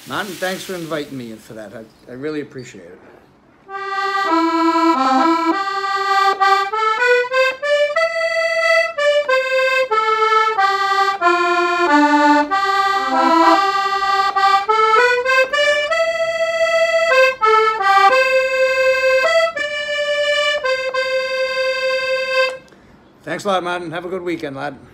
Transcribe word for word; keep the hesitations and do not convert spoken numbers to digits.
Martin, thanks for inviting me in for that. I, I really appreciate it. Thanks a lot, Martin. Have a good weekend, lad.